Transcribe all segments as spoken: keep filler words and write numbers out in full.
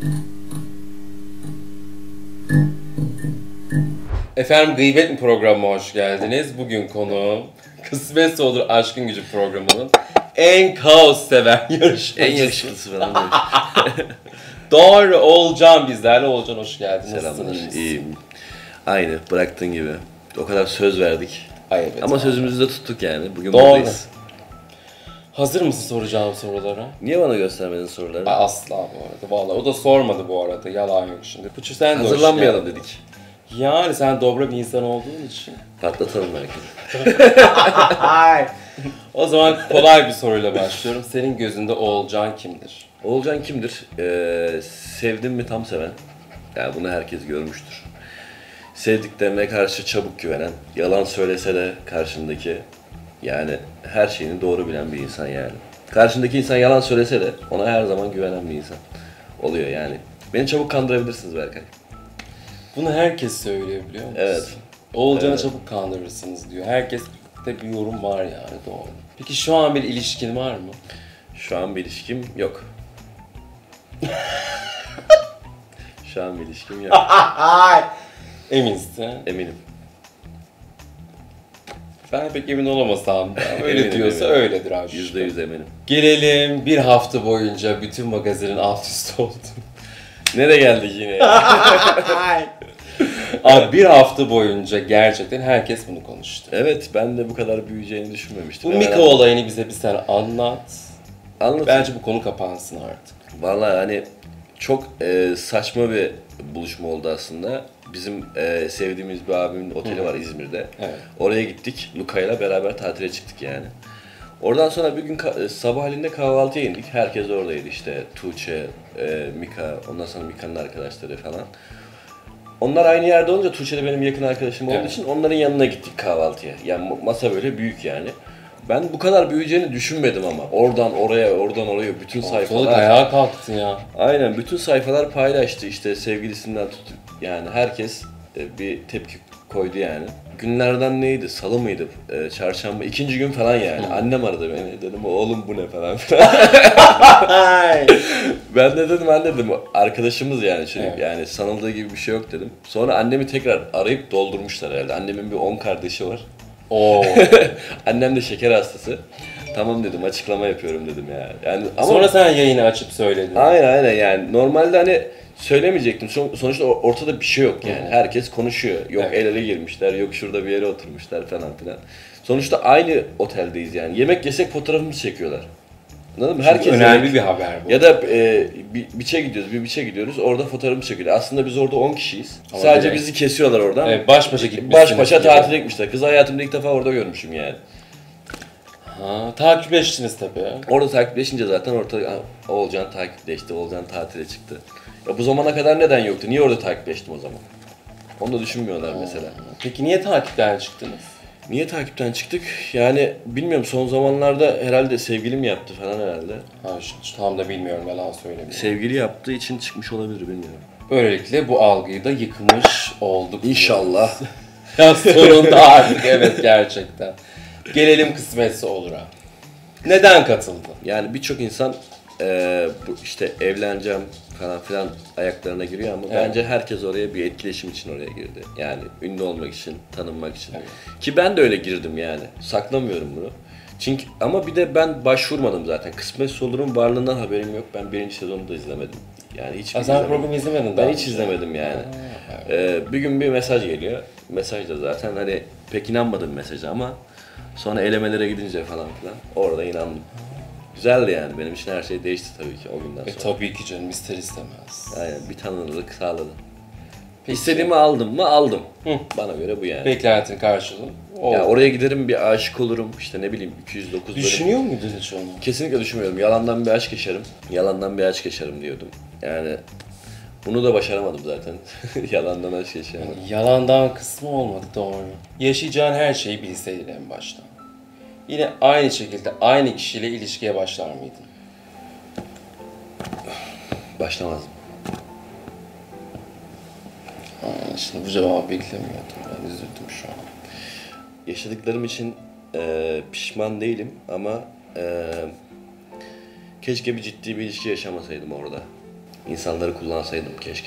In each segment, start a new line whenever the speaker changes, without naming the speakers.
Efendim Gıybet mi programıma hoş geldiniz. Bugün konuğum Kısmetse Olur Aşkın Gücü programının en kaos seven yarışmacısı.
En yakışıklısı falan demiş.
Doğru, Oğulcan bizlerle. Oğulcan hoş geldin.
Selamlar, iyiyim. Aynı, bıraktığın gibi. O kadar söz verdik.
Ay evet.
Ama
abi.
sözümüzü de tuttuk yani. Bugün
Doğru.
buradayız.
Hazır mısın soracağım sorulara?
Niye bana göstermedin soruları?
Ay, asla bu arada. Vallahi o da sormadı bu arada. Yalan yok şimdi. Puçu sen de hoş
Hazırlanmayalım
geldin.
dedik.
Yani sen dobra bir insan olduğun için.
Patlatalım belki.
O zaman kolay bir soruyla başlıyorum. Senin gözünde Oğulcan kimdir?
Oğulcan kimdir? Ee, sevdim mi tam seven. Yani bunu herkes görmüştür. Sevdiklerine karşı çabuk güvenen, yalan söylese de karşındaki, yani her şeyini doğru bilen bir insan yani. Karşındaki insan yalan söylese de ona her zaman güvenen bir insan oluyor yani. Beni çabuk kandırabilirsiniz Berkay.
Bunu herkes söylüyor biliyor musun?
Evet.
Oğulcan'ı
Evet.
çabuk kandırırsınız diyor. Herkes de bir yorum var yani, doğru. Peki şu an bir ilişkin var mı?
Şu an bir ilişkim yok. Şu an bir ilişkim yok.
Eminsin.
Eminim.
Ben pek emin olamasam da öyle
Eminim,
diyorsa
eminim.
öyledir abi.
Yüzde yüz eminim.
Gelelim bir hafta boyunca bütün magazinin alt üst oldu.
Nereye geldik yine ya?
Abi bir hafta boyunca gerçekten herkes bunu konuştu.
Evet, ben de bu kadar büyüyeceğini düşünmemiştim.
Bu
Hemen
Mika olayını bize bir sen anlat.
Anlatayım.
Bence bu konu kapansın artık.
Vallahi hani çok e, saçma bir buluşma oldu aslında. Bizim e, sevdiğimiz bir abimin oteli var İzmir'de.
Evet.
Oraya gittik. Luka'yla beraber tatile çıktık yani. Oradan sonra bir gün ka- sabahleyin de kahvaltıya indik. Herkes oradaydı işte. Tuğçe, e, Mika, ondan sonra Mika'nın arkadaşları falan. Onlar aynı yerde olunca Tuğçe de benim yakın arkadaşım olduğu
Evet.
için onların yanına gittik kahvaltıya. Yani masa böyle büyük yani. Ben bu kadar büyüyeceğini düşünmedim ama. Oradan oraya, oradan oraya bütün
Ortalık
sayfalar.
ayağa kalktı ya.
Aynen, bütün sayfalar paylaştı işte sevgilisinden tut, yani herkes e, bir tepki koydu yani. Günlerden neydi? Salı mıydı? E, çarşamba, ikinci gün falan yani. Annem aradı beni, dedim oğlum bu ne falan filan. Ben de dedim anne dedim arkadaşımız yani çocuk,
Evet.
yani sanıldığı gibi bir şey yok dedim. Sonra annemi tekrar arayıp doldurmuşlar herhalde. Annemin bir on kardeşi var.
Oo.
Annem de şeker hastası. Tamam dedim, açıklama yapıyorum dedim ya. Yani ama
Sonra sen yayını açıp söyledin.
aynen aynen yani normalde hani söylemeyecektim. Son- sonuçta ortada bir şey yok yani. Herkes konuşuyor. Yok
Evet.
el ele girmişler, yok şurada bir yere oturmuşlar falan filan. Sonuçta aynı oteldeyiz yani. Yemek yesek fotoğrafımızı çekiyorlar. Anladın mı? Herkes
Önemli
yemek-
bir haber bu.
Ya da e, bir biçe gidiyoruz, bir biçe gidiyoruz. Orada fotoğrafımız çekiliyor. Aslında biz orada on kişiyiz.
Ama
Sadece
direkt-
bizi kesiyorlar oradan.
Evet, baş başa gitmişsiniz
Baş başa
gibi.
tatile gitmişler. Kız hayatımda ilk defa orada görmüşüm yani.
Ha, takipleştiniz tabii.
Orada takipleşince zaten ortada ha, Oğulcan takipleşti, Oğulcan tatile çıktı. Ya bu zamana kadar neden yoktu? Niye orada takipleştim o zaman? Onu da düşünmüyorlar mesela.
Peki niye takipten çıktınız?
Niye takipten çıktık? Yani bilmiyorum, son zamanlarda herhalde sevgilim yaptı falan herhalde.
Ha, şu, şu tam da bilmiyorum, yalan söylemiyorum.
Sevgili yaptığı için çıkmış olabilir, bilmiyorum.
Böylelikle bu algıyı da yıkmış olduk.
İnşallah.
Ya sonunda artık, evet gerçekten. Gelelim Kısmetse Olur'a. Neden katıldın?
Yani birçok insan eee, bu işte evleneceğim falan filan ayaklarına giriyor ama
Evet.
bence herkes oraya bir etkileşim için oraya girdi. Yani ünlü olmak için, tanınmak için.
Evet.
Ki ben de öyle girdim yani. Saklamıyorum bunu. Çünkü ama bir de ben başvurmadım zaten. Kısmetse Olur'un varlığından haberim yok. Ben birinci sezonu da izlemedim. Yani hiç
Ha, sen programı izlemedin daha
Ben hiç
önce.
izlemedim yani.
Ha, evet.
Ee, bir gün bir mesaj geliyor. Mesaj da zaten hani pek inanmadım mesaja ama sonra elemelere gidince falan filan orada inandım. Güzeldi yani, benim için her şey değişti tabii ki o günden
E
sonra.
tabii ki canım, ister istemez.
Aynen, bir tanınırlık sağladı.
Peki.
İstediğimi aldım mı? Aldım.
Hı.
Bana göre bu yani.
Beklentin karşılığı. O.
Ya oraya giderim, bir aşık olurum işte, ne bileyim iki yüz dokuz bölüm.
Düşünüyor muydun hiç onu?
Kesinlikle düşünmüyorum. Yalandan bir aşk yaşarım. Yalandan bir aşk yaşarım diyordum. Yani bunu da başaramadım zaten. Yalandan aşk yaşayamadım.
Yalandan kısmı olmadı, doğru. Yaşayacağın her şeyi bilseydin en baştan. Yine aynı şekilde aynı kişiyle ilişkiye başlar mıydın?
Başlamazdım.
Ha, şimdi bu cevabı beklemiyordum. Ben üzüldüm şu an.
Yaşadıklarım için e, pişman değilim ama e, keşke bir ciddi bir ilişki yaşamasaydım orada. insanları kullansaydım keşke.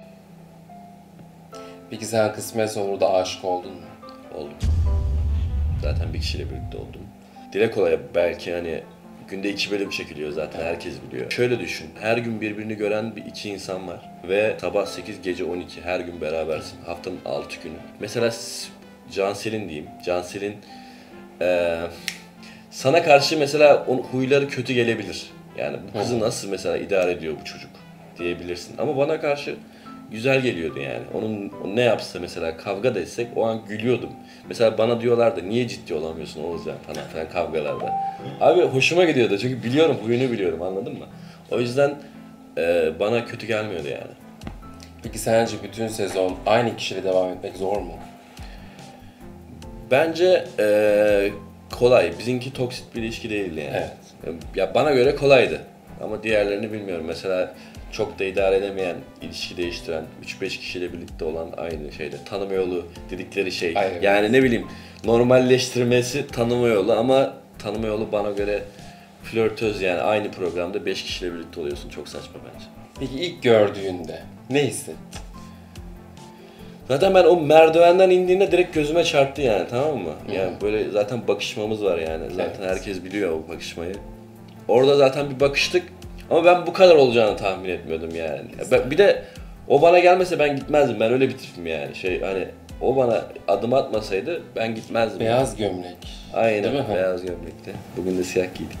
Peki sen kısmetse olur da aşık oldun mu?
Oldum. Zaten bir kişiyle birlikte oldum. Dile kolay belki hani günde iki bölüm çekiliyor zaten herkes biliyor. Şöyle düşün, her gün birbirini gören bir iki insan var ve sabah sekiz gece on iki her gün berabersin. Haftanın altı günü. Mesela Cansel'in diyeyim. Cansel'in ee, sana karşı mesela onun huyları kötü gelebilir. Yani bu kızı nasıl mesela idare ediyor bu çocuk diyebilirsin. Ama bana karşı güzel geliyordu yani. Onun o ne yapsa mesela kavga da etsek o an gülüyordum. Mesela bana diyorlardı niye ciddi olamıyorsun Oğuzcan falan filan kavgalarda. Abi hoşuma gidiyordu çünkü biliyorum huyunu biliyorum anladın mı? O yüzden e, bana kötü gelmiyordu yani.
Peki sence bütün sezon aynı kişiyle devam etmek zor mu?
Bence e, kolay. Bizimki toksit bir ilişki değildi yani.
Evet.
Ya bana göre kolaydı. Ama diğerlerini bilmiyorum. Mesela çok da idare edemeyen, ilişki değiştiren, üç beş kişiyle birlikte olan aynı şeyde. Tanıma yolu dedikleri şey.
Aynen.
Yani ne bileyim normalleştirmesi tanıma yolu ama tanıma yolu bana göre flörtöz yani aynı programda beş kişiyle birlikte oluyorsun. Çok saçma bence.
Peki ilk gördüğünde ne hissettin?
Zaten ben o merdivenden indiğinde direkt gözüme çarptı yani tamam mı? Yani böyle zaten bakışmamız var yani. Zaten
Evet.
herkes biliyor o bakışmayı. Orada zaten bir bakıştık ama ben bu kadar olacağını tahmin etmiyordum yani. Ben- bir de o bana gelmese ben gitmezdim. Ben öyle bir tipim yani. Şey hani o bana adım atmasaydı ben gitmezdim.
Beyaz gömlek.
Aynen
Değil mi?
beyaz gömlekte. Bugün de siyah giydik.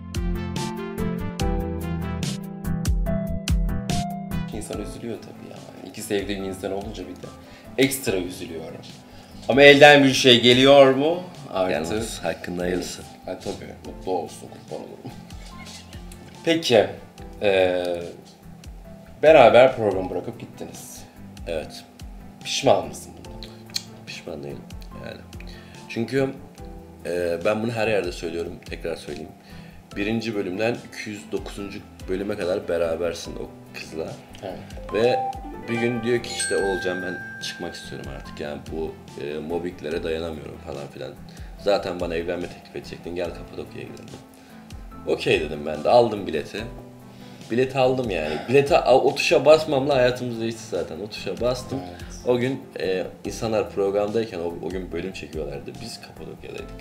İnsan üzülüyor tabii ya. İki sevdiğim insan olunca bir de ekstra üzülüyorum. Ama elden bir şey geliyor mu? Artık.
Yalnız hakkında hayırlısı.
Ha, tabii mutlu olsun kurban olurum. Peki, eee beraber programı bırakıp gittiniz.
Evet.
Pişman mısın bundan?
Pişman değilim yani. Çünkü e, ben bunu her yerde söylüyorum, tekrar söyleyeyim. Birinci bölümden iki yüz dokuzuncu bölüme kadar berabersin o kızla.
Evet.
Ve bir gün diyor ki işte Oğulcan ben çıkmak istiyorum artık yani bu e, mobbinglere dayanamıyorum falan filan. Zaten bana evlenme teklif edecektin gel Kapadokya'ya gidelim. Okey dedim ben de aldım bileti. Bileti aldım yani. Bilete o tuşa basmamla hayatımız değişti zaten. O tuşa bastım.
Evet.
O gün e, insanlar programdayken o, o gün bölüm çekiyorlardı. Biz Kapadokya'daydık.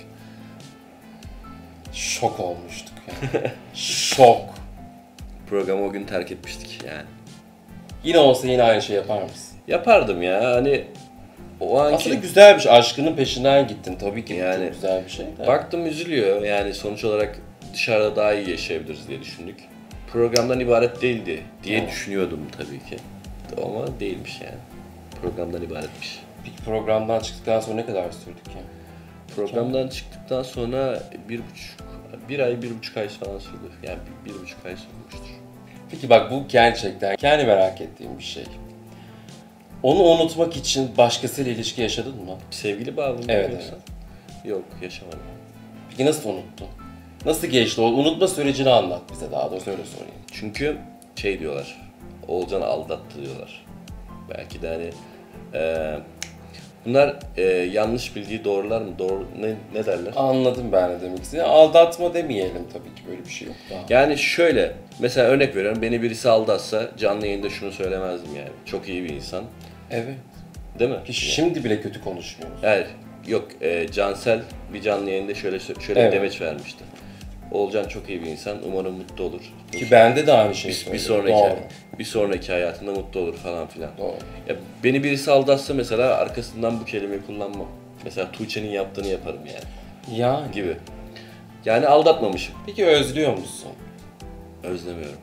Şok olmuştuk yani. Şok.
Programı o gün terk etmiştik yani.
Yine olsa yine aynı şey yapar mısın?
Yapardım ya hani o anki...
Aslında güzel bir şey. Aşkının peşinden gittin. Tabii ki
Yani-
çok güzel bir şey de.
Baktım üzülüyor yani sonuç olarak dışarıda daha iyi yaşayabiliriz diye düşündük. Programdan ibaret değildi diye
Evet.
düşünüyordum tabii ki. Ama değilmiş yani. Programdan ibaretmiş.
Peki programdan çıktıktan sonra ne kadar sürdük ya?
Programdan çıktıktan sonra bir buçuk, bir ay, bir buçuk ay falan sürdü. Yani bir, bir buçuk ay sürmüştür.
Peki bak bu gerçekten kendi merak ettiğim bir şey. Onu unutmak için başkasıyla ilişki yaşadın mı?
Sevgili bağlı mı
Evet,
yoksa? Yok, yaşamadım.
Peki nasıl unuttun? Nasıl geçti? O unutma sürecini anlat bize daha doğrusu öyle sorayım.
Çünkü şey diyorlar, Oğulcan aldattı diyorlar. Belki de hani eee, bunlar eee, yanlış bildiği doğrular mı? Doğru ne, ne derler?
Anladım ben ne demek istediğini. Aldatma demeyelim tabii ki böyle bir şey yok daha.
Yani şöyle, mesela örnek veriyorum, beni birisi aldatsa canlı yayında şunu söylemezdim yani. Çok iyi bir insan,
Evet.
değil mi?
Ki şimdi bile kötü konuşmuyoruz.
Evet, yok e, Cansel bir canlı yayında şöyle şöyle
Evet.
bir demeç vermişti. Oğulcan çok iyi bir insan, umarım mutlu olur.
Ki bende de aynı şey
bir, bir
söylüyorum.
sonraki
Doğru.
bir sonraki hayatında mutlu olur falan filan.
Doğru.
Ya beni birisi aldatsa mesela arkasından bu kelimeyi kullanmam. Mesela Tuğçe'nin yaptığını yaparım yani
Yani.
gibi. Yani aldatmamışım.
Peki özlüyor musun?
Özlemiyorum.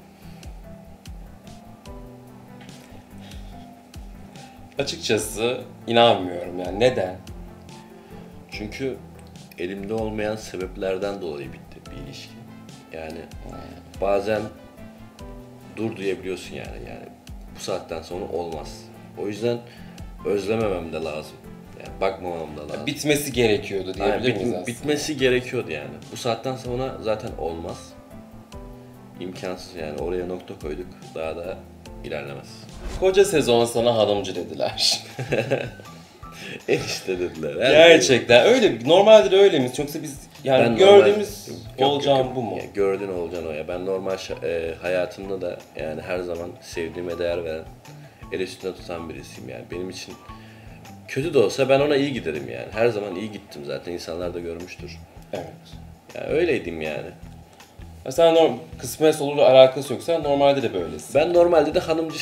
Açıkçası inanmıyorum yani. Neden?
Çünkü elimde olmayan sebeplerden dolayı bitti bir ilişki. Yani bazen dur diyebiliyorsun yani. Yani bu saatten sonra olmaz. O yüzden özlememem de lazım. Yani bakmamam da lazım.
Bitmesi gerekiyordu
Yani
diyebilir
bit-
miyiz aslında?
bitmesi gerekiyordu yani. Bu saatten sonra zaten olmaz. İmkansız yani. Oraya nokta koyduk. Daha da ilerlemez.
Koca sezon sana hanımcı dediler.
Enişte dediler. Her
Gerçekten öyle. Normalde de öyle miyiz? Yoksa biz yani
Ben
gördüğümüz
normal-
olacağım
yok, yok.
bu mu?
Ya, gördüğün olacaksın o ya. Ben normal şa- e, hayatımda da yani her zaman sevdiğime değer veren, el üstünde tutan birisiyim yani. Benim için kötü de olsa ben ona iyi giderim yani. Her zaman iyi gittim zaten. İnsanlar da görmüştür.
Evet.
Yani öyleydim yani.
Mesela norm kısmet olurla alakası yoksa normalde de böylesin.
Ben normalde de hanımcı...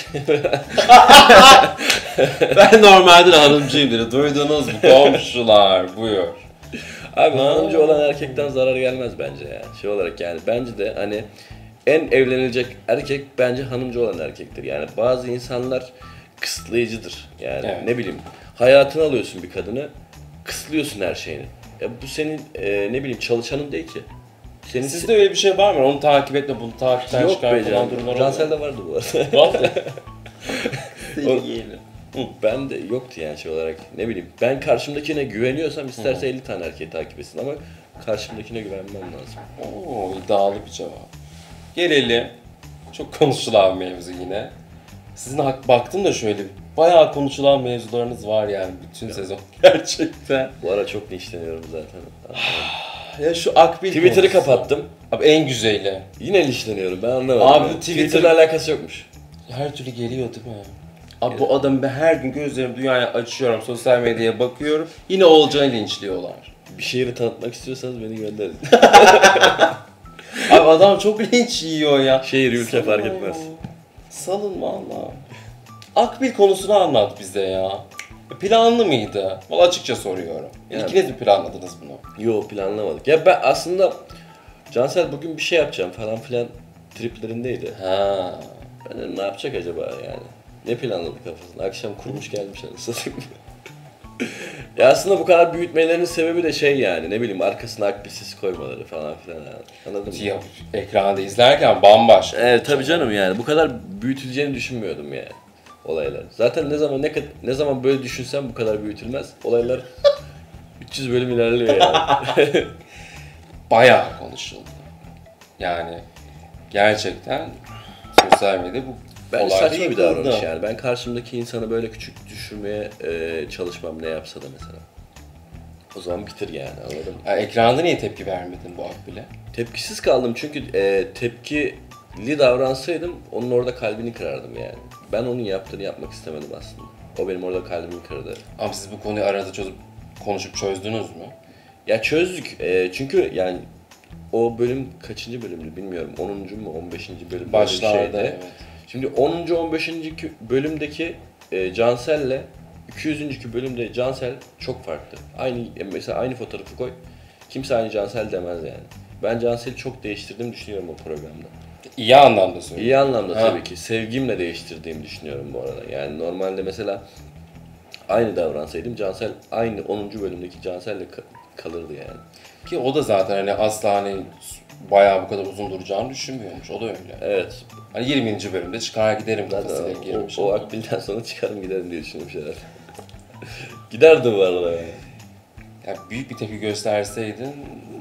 Ben normalde de hanımcıyımdır. Duydunuz mu komşular? Buyur.
Abi
Ha.
hanımcı olan erkekten zarar gelmez bence ya. Şey olarak yani bence de hani en evlenilecek erkek bence hanımcı olan erkektir. Yani bazı insanlar kısıtlayıcıdır. Yani
Evet.
ne bileyim hayatını alıyorsun bir kadını, kısıtlıyorsun her şeyini. Ya bu senin e, ne bileyim çalışanın değil ki. Senin
Sizde öyle bir şey var mı? Onu takip etme, bunu takipten
yok
çıkar
be
falan
canım.
durumlar oluyor.
Cansel'de vardı bu arada.
Vallahi.
O- Ben de yoktu yani şey olarak. Ne bileyim ben karşımdakine güveniyorsam isterse elli tane erkeği takip etsin ama karşımdakine güvenmem lazım.
Oo, iddialı bir cevap. Gelelim. Çok konuşulan mevzu yine. Sizin hak baktım da şöyle bayağı konuşulan mevzularınız var yani bütün sezon. Gerçekten.
Bu ara çok linçleniyorum zaten.
Ya şu Akbil
Twitter'ı
konusu.
kapattım.
Abi en güzeli.
Yine linçleniyorum ben anlamadım.
Abi
ya.
bu Twitter-
Twitter'la alakası yokmuş.
Her türlü geliyor değil mi? Abi bu adamı ben her gün gözlerimi dünyaya açıyorum, sosyal medyaya bakıyorum. Yine Oğulcan'ı linçliyorlar.
Bir şehri tanıtmak istiyorsanız beni gönderin.
Abi adam çok linç yiyor ya.
Şehir, ülke
Salın
fark
ya.
etmez.
Salın valla. Akbil konusunu anlat bize ya. Planlı mıydı? Valla açıkça soruyorum.
Yani-
İkiniz mi planladınız bunu?
Yo planlamadık. Ya ben aslında Cansel bugün bir şey yapacağım falan filan triplerindeydi.
Ha.
Ben dedim ne yapacak acaba yani? Ne planladı kafasında? Akşam kurmuş gelmiş anasını satayım. Ya aslında bu kadar büyütmelerinin sebebi de şey yani ne bileyim arkasına akbilsiz koymaları falan filan yani. Anladın mı?
Ya, ekranda izlerken bambaşka.
Evet tabii canım yani bu kadar büyütüleceğini düşünmüyordum yani olaylar. Zaten ne zaman ne kadar ne zaman böyle düşünsem bu kadar büyütülmez. Olaylar üç yüz bölüm ilerliyor yani.
Bayağı konuşuldu. Yani gerçekten sosyal medyada bu
Ben
olay
saçma bir
yıkıldı.
davranış yani. Ben karşımdaki insanı böyle küçük düşürmeye e, çalışmam ne yapsa da mesela. O zaman bitir yani anladın mı?
Ya ekranda niye tepki vermedin bu Akbil'e?
Tepkisiz kaldım çünkü e, tepkili davransaydım onun orada kalbini kırardım yani. Ben onun yaptığını yapmak istemedim aslında. O benim orada kalbimi kırdı.
Ama siz bu konuyu aranızda çözüp konuşup çözdünüz mü?
Ya çözdük e, çünkü yani o bölüm kaçıncı bölümdü bilmiyorum. onuncu mu on beşinci bölüm böyle bir
Başlarda
şeydi.
evet.
Şimdi onuncu on beşinci bölümdeki e, Cansel'le iki yüzüncü bölümde Cansel çok farklı. Aynı mesela aynı fotoğrafı koy. Kimse aynı Cansel demez yani. Ben Cansel'i çok değiştirdiğimi düşünüyorum o programda.
İyi anlamda söylüyorum.
İyi anlamda
Ha.
tabii ki. Sevgimle değiştirdiğimi düşünüyorum bu arada. Yani normalde mesela aynı davransaydım Cansel aynı onuncu bölümdeki Cansel'le ka- kalırdı yani.
Ki o da zaten hani asla hani bayağı bu kadar uzun duracağını düşünmüyormuş. O da öyle.
Evet.
Hani yirminci bölümde çıkar giderim
Zaten
kafasıyla
o,
girmiş.
o, o Akbil'den sonra çıkarım giderim diye düşünmüş herhalde. Giderdim bu arada yani.
Yani büyük bir tepki gösterseydin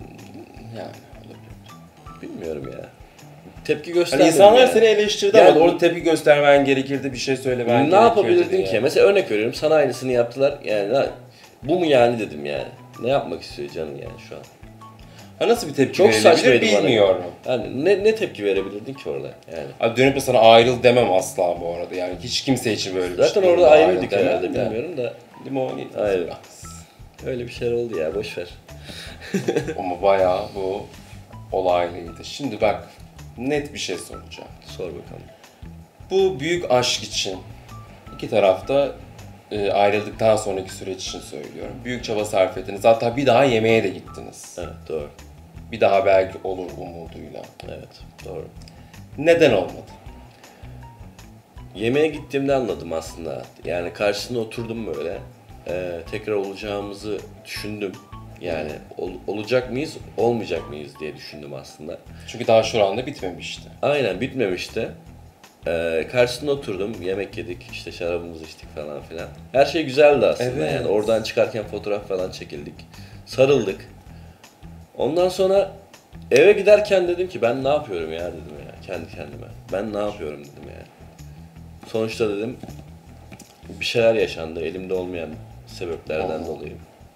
yani olabilir.
Bilmiyorum ya. Tepki
Hani
göstermedim
insanlar
yani.
seni eleştirdi
Yani-
ama orada tepki göstermen gerekirdi, bir şey söylemen
Ne
gerekirdi
yapabilirdin
diye.
ki? Mesela örnek veriyorum sana aynısını yaptılar. Yani ne- bu mu yani dedim yani. Ne yapmak istiyor canım yani şu an?
Ha nasıl bir tepki
Çok
verilebilir
saçmaydı bana.
bilmiyorum.
Yani ne, ne tepki verebilirdin ki orada yani?
Abi dönüp de sana ayrıl demem asla bu arada yani hiç kimse için böyle bir
Zaten
şey.
orada
Ayrıl
ayrıydık
demem
herhalde
de.
bilmiyorum da.
Limoni.
Ayrı. Öyle bir şeyler oldu ya boş ver.
Ama bayağı bu olaylıydı. Şimdi bak net bir şey soracağım.
Sor bakalım.
Bu büyük aşk için iki tarafta e, ayrıldıktan sonraki süreç için söylüyorum. Büyük çaba sarf ettiniz. Hatta bir daha yemeğe de gittiniz.
Evet doğru.
Bir daha belki olur umuduyla.
Evet doğru.
Neden olmadı?
Yemeğe gittiğimde anladım aslında. Yani karşısında oturdum böyle. Ee, tekrar olacağımızı düşündüm. Yani ol- olacak mıyız, olmayacak mıyız diye düşündüm aslında.
Çünkü daha şu anda bitmemişti.
Aynen bitmemişti. Ee, karşısında oturdum, yemek yedik, işte şarabımızı içtik falan filan. Her şey güzeldi aslında
Evet.
yani. Oradan çıkarken fotoğraf falan çekildik. Sarıldık. Ondan sonra eve giderken dedim ki ben ne yapıyorum ya dedim ya kendi kendime. Ben ne yapıyorum dedim yani. Sonuçta dedim bir şeyler yaşandı. Elimde olmayan sebeplerden
Aa.
dolayı.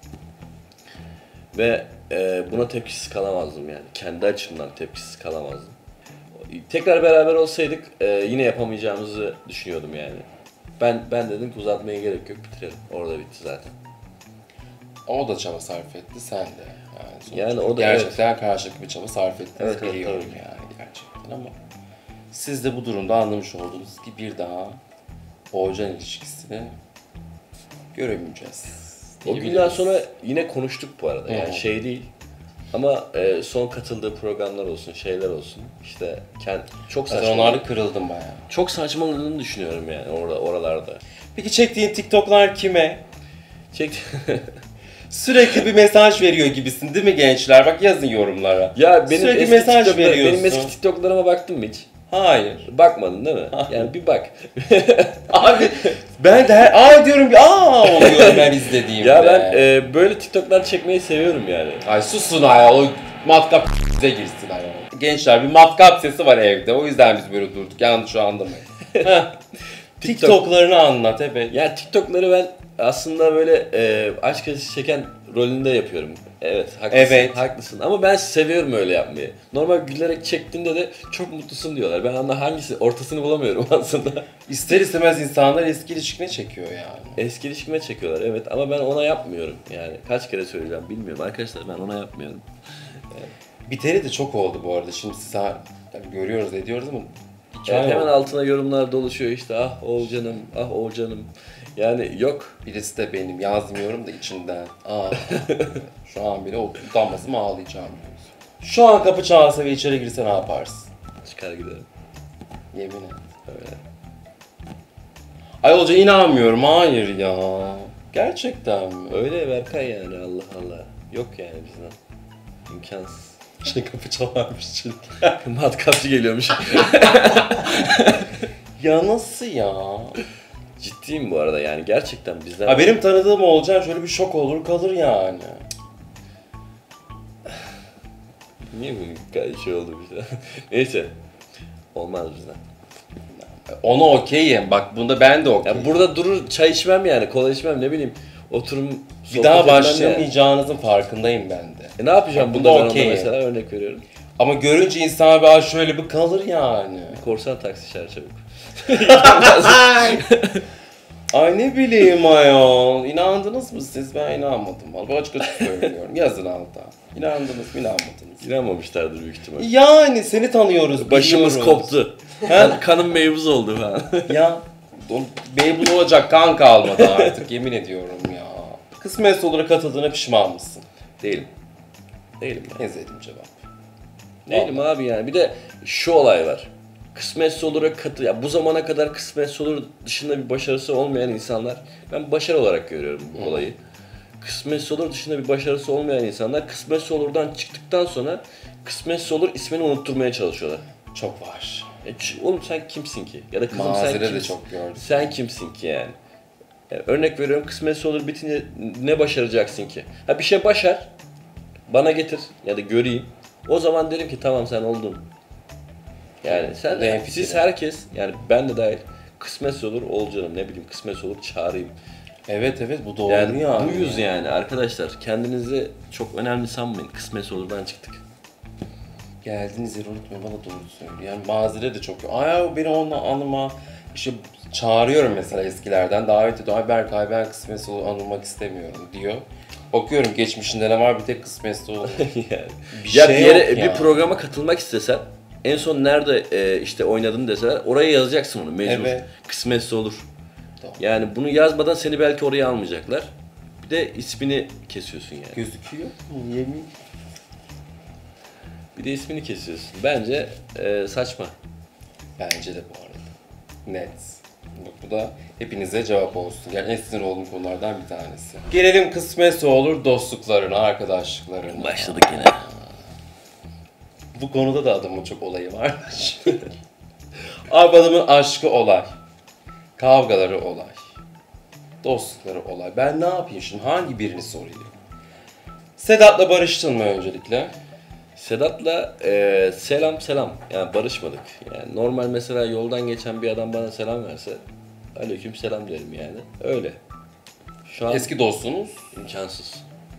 Ve e, buna tepkisiz kalamazdım yani. Kendi açımdan tepkisiz kalamazdım. Tekrar beraber olsaydık e, yine yapamayacağımızı düşünüyordum yani. Ben ben dedim ki uzatmaya gerek yok, bitirelim. Orada bitti zaten.
O da çaba sarf etti, sen de. Yani,
Yani o da
gerçekten karşılıklı bir çaba sarf ettiniz,
Evet, evet,
biliyorum
tabii.
yani gerçekten ama siz de bu durumda anlamış oldunuz ki bir daha Oğulcan ilişkisini göremeyeceğiz.
O
diyebiliriz.
günden sonra yine konuştuk bu arada. Yani
Hı.
şey değil. Ama e, son katıldığı programlar olsun, şeyler olsun. İşte kend, çok
Zaten
saçma.
onlarda kırıldım bayağı.
Çok saçmaladığını düşünüyorum yani orada oralarda.
Peki çektiğin TikTok'lar kime?
Çekti.
Sürekli bir mesaj veriyor gibisin değil mi gençler? Bak yazın yorumlara.
Ya benim
Sürekli
eski
mesaj
TikTok'lar-
veriyorsun.
benim eski TikTok'larıma baktın mı hiç?
Hayır.
Bakmadın değil mi? Yani bir bak.
Abi ben de her, aa diyorum ki aa oluyorum ben izlediğimde.
Ya ben e, böyle TikTok'lar çekmeyi seviyorum yani.
Ay susun ayol, o matkap bize girsin ayol. Gençler bir matkap sesi var evde, o yüzden biz böyle durduk, yanlış anlamayın. Heh. TikTok'larını anlat evet.
Ya TikTok'ları ben aslında böyle e, aşk acısı çeken rolünde yapıyorum. Evet, haklısın,
Evet.
haklısın. Ama ben seviyorum öyle yapmayı. Normal gülerek çektiğinde de çok mutlusun diyorlar. Ben anda hangisi, ortasını bulamıyorum aslında.
İster istemez insanlar eski ilişkine çekiyor yani.
Eski ilişkime çekiyorlar evet ama ben ona yapmıyorum. Yani kaç kere söyleyeceğim bilmiyorum arkadaşlar, ben ona yapmıyorum.
Biteri de çok oldu bu arada, şimdi siz ha, tabii görüyoruz ediyoruz ama
Evet,
hikaye
hemen
oldu.
altına yorumlar doluşuyor işte, ah Oğulcanım, ah Oğulcanım. Yani yok.
Birisi de benim yazmıyorum da içinden. Aa, şu an bile utanmasam ağlayacağım diyorsun. Şu an kapı çalsa ve içeri girse ne yaparsın?
Çıkar giderim.
Yemin et.
Öyle.
Ay Olca inanmıyorum, hayır ya. Gerçekten mi?
Öyle Berkay yani, Allah Allah. Yok yani bizden. İmkansız.
Şey kapı çalarmış çünkü.
Matkapçı geliyormuş.
Ya nasıl ya?
Ciddiyim bu arada yani, gerçekten bizden...
Ha benim tanıdığım Olcan şöyle bir şok olur kalır yani.
Niye bu kadar şey oldu bize? Neyse. Olmaz bizden.
Ona okeyim. Bak bunda ben de okeyim.
Ya burada durur çay içmem yani, kola içmem, ne bileyim. Oturum
bir
sohbet
daha
etmem yani.
başlamayacağınızın farkındayım ben de.
E ne yapacağım
Bak,
bunda
bunda
ben onda
okeyim.
mesela, örnek veriyorum.
Ama görünce insan bir şöyle bir kalır yani.
Korsan taksi çağır çabuk.
Ay ne bileyim ayol. İnandınız mı siz? Ben inanmadım. Vallahi açık açık söylüyorum. Yazın alta. İnandınız mı inanmadınız.
İnanmamışlardır büyük ihtimal.
Yani seni tanıyoruz.
Başımız
biliyoruz.
koptu.
He?
Kan, kanım meyvuz oldu falan.
Ya Beybul olacak kan kalmadı artık yemin ediyorum ya. Kısmet olarak katıldığına pişman mısın?
Değilim. Değilim yani.
Ezelim cevap.
Değilim abi yani. Bir de şu olay var. Kısmetse olur'a katı... Ya bu zamana kadar kısmetse olur dışında bir başarısı olmayan insanlar... Ben başarı olarak görüyorum bu olayı. Kısmetse olur dışında bir başarısı olmayan insanlar... Kısmetse olur'dan çıktıktan sonra... Kısmetse olur ismini unutturmaya çalışıyorlar.
Çok var.
E, ç- oğlum sen kimsin ki? Ya da kızım sen
Mazire
kimsin?
de çok gördüm.
Sen kimsin ki yani? Yani örnek veriyorum, kısmetse olur bitince ne başaracaksın ki? Ha bir şey başar, bana getir ya da göreyim. O zaman derim ki tamam sen oldun. Yani sen,
Bu da en
siz
fikrim.
herkes, yani ben de dahil, kısmetse olur Oğulcanım, ne bileyim kısmetse olur çağırayım.
Evet evet bu doğru
Yani
yani.
buyuz yani arkadaşlar, kendinizi çok önemli sanmayın, kısmetse olur'dan çıktık.
Geldiğiniz yeri unutmayın, bana doğru söylüyor. Yani Mazire de çok... Ay beni onunla anıma... İşte çağırıyorum mesela eskilerden, davet ediyor. Ay Berkay ben kısmet olur anılmak istemiyorum diyor. Bakıyorum geçmişinde ne var, bir tek kısmet olur.
yani.
Bir
Ya
şey
bir yere
yok
bir
yani.
programa katılmak istesen, en son nerede e, işte oynadın deseler oraya yazacaksın onu mecbur.
Evet.
Kısmetse olur.
Tamam.
Yani bunu yazmadan seni belki oraya almayacaklar. Bir de ismini kesiyorsun yani.
Gözüküyor mu yemin?
Bir de ismini kesiyorsun. Bence e, saçma.
Bence de bu arada. Net. Bak bu da hepinize cevap olsun. Yani en sinir olduğum konulardan bir tanesi. Gelelim kısmetse olur dostluklarına, arkadaşlıklarına.
Başladık yine.
Bu konuda da adamın çok olayı var. Abi adamın aşkı olay. Kavgaları olay. Dostlukları olay. Ben ne yapayım şimdi? Hangi birini sorayım? Sedat'la barıştın mı öncelikle?
Sedat'la e, selam selam. Yani barışmadık. Yani normal mesela yoldan geçen bir adam bana selam verse aleyküm selam derim yani. Öyle. Şu an
Eski dostunuz?
imkansız.